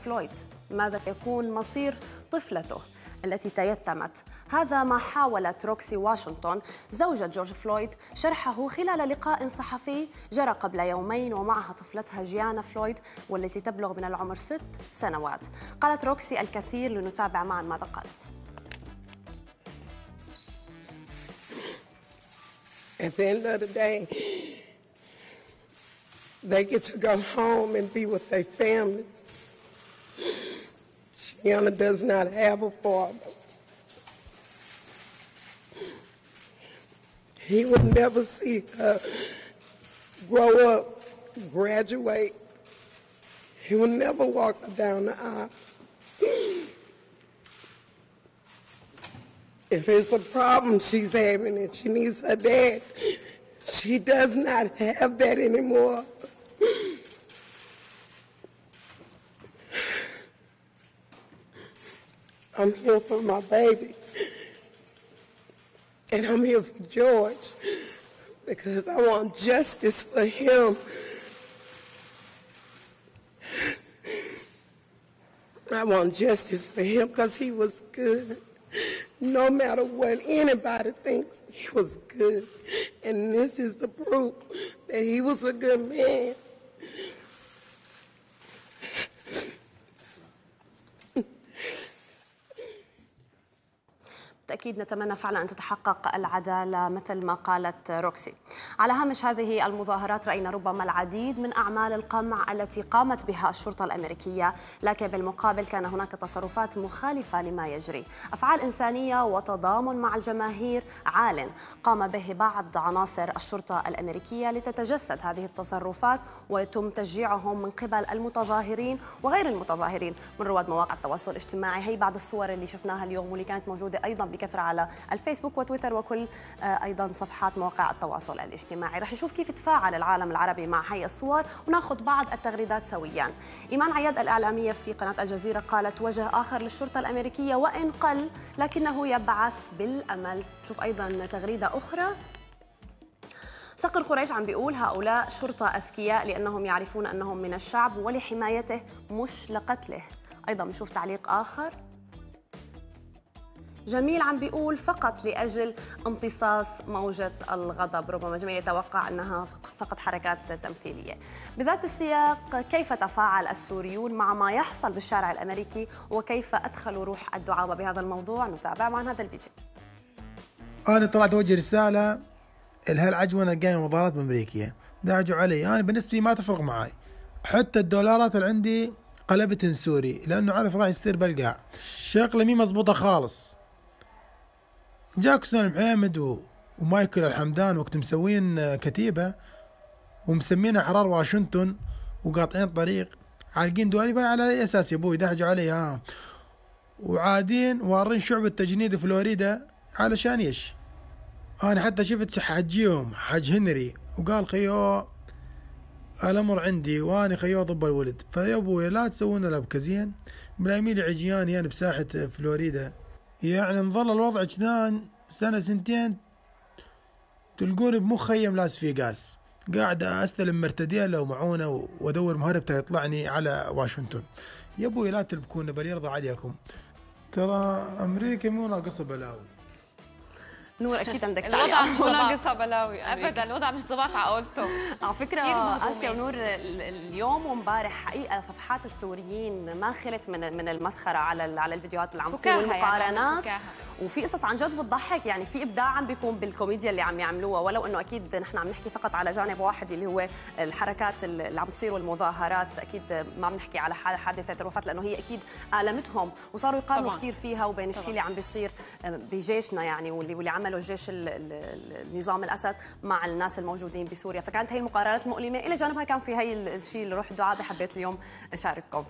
فلويد؟ ماذا سيكون مصير طفلته التي تيتمت؟ هذا ما حاولت روكسي واشنطن زوجة جورج فلويد شرحه خلال لقاء صحفي جرى قبل يومين ومعها طفلتها جيانا فلويد والتي تبلغ من العمر 6 سنوات. قالت روكسي الكثير، لنتابع معا ماذا قالت. At the end of the day, they get to go home and be with their families. Gianna does not have a father. He would never see her grow up, graduate. He would never walk her down the aisle. If it's a problem she's having and she needs her dad, she does not have that anymore. I'm here for my baby. And I'm here for George because I want justice for him. I want justice for him because he was good. No matter what anybody thinks, he was good. And this is the proof that he was a good man. بالتأكيد نتمنى فعلا أن تتحقق العدالة مثل ما قالت روكسي. على هامش هذه المظاهرات رأينا ربما العديد من أعمال القمع التي قامت بها الشرطة الأمريكية، لكن بالمقابل كان هناك تصرفات مخالفة لما يجري، أفعال إنسانية وتضامن مع الجماهير عال قام به بعض عناصر الشرطة الأمريكية لتتجسد هذه التصرفات ويتم تشجيعهم من قبل المتظاهرين وغير المتظاهرين من رواد مواقع التواصل الاجتماعي. هي بعض الصور اللي شفناها اليوم واللي كانت موجودة أيضا بكثرة على الفيسبوك وتويتر وكل أيضا صفحات مواقع التواصل الاجتماعي. رح نشوف كيف تفاعل العالم العربي مع هي الصور وناخذ بعض التغريدات سويا. إيمان عياد الإعلامية في قناة الجزيرة قالت: وجه آخر للشرطة الأمريكية وإن قل لكنه يبعث بالأمل. شوف أيضا تغريدة أخرى، صقر قريش عم بيقول: هؤلاء شرطة أذكياء لأنهم يعرفون أنهم من الشعب ولحمايته مش لقتله. أيضا بنشوف تعليق آخر، جميل عم بيقول: فقط لأجل امتصاص موجة الغضب. ربما جميع يتوقع أنها فقط حركات تمثيلية. بذات السياق، كيف تفاعل السوريون مع ما يحصل بالشارع الأمريكي وكيف أدخلوا روح الدعابة بهذا الموضوع؟ نتابع مع هذا الفيديو. أنا طلعت أوجه رسالة لهالعجوة القايمة مظاهرات أمريكية، داعجوا علي. أنا بالنسبة لي ما تفرق معي، حتى الدولارات اللي عندي قلبت سوري لأنه عارف راح يصير بالقاع. شغلة مي مزبوطة خالص. جاكسون محمد ومايكل الحمدان وقت مسوين كتيبة ومسمينها أحرار واشنطن وقاطعين طريق، عالقين دواليب على أي أساس يا أبوي؟ دهجوا علي وعادين وارين شعب التجنيد فلوريدا علشان يش. أنا حتى شفت حجيهم حج هنري وقال: خيو الأمر عندي وأنا خيو ضب الولد، فيا أبوي لا تسوون الأبكزين ملايمين عجياني أنا بساحة فلوريدا. يعني نظل الوضع جدان سنة سنتين تلقوني بمخيم لاس فيغاس قاعد استلم مرتديلة ومعونة وادور مهرب يطلعني على واشنطن. يا ابوي لا تلبكونا بل يرضى عليكم، ترى امريكا مو ناقصة بلاوي. نور اكيد عندك الوضع مش ناقصها بلاوي ابدا، الوضع مش ضباط عقولته. على فكره اسيا ونور، اليوم وامبارح حقيقه صفحات السوريين ما خلت من المسخره على الفيديوهات اللي عم تصير والمقارنات، يعني وفي قصص عن جد بتضحك. يعني في ابداع عم بيكون بالكوميديا اللي عم يعملوها، ولو انه اكيد نحن عم نحكي فقط على جانب واحد اللي هو الحركات اللي عم تصير والمظاهرات. اكيد ما عم نحكي على حادثه الوفاه لانه هي اكيد المتهم وصاروا يقارنوا كثير فيها وبين الشيء اللي عم بيصير بجيشنا، يعني واللي عمله الجيش النظام الاسد مع الناس الموجودين بسوريا. فكانت هي المقارنات المؤلمه، الى جانبها كان في هي الشيء اللي روح الدعابه حبيت اليوم اشارككم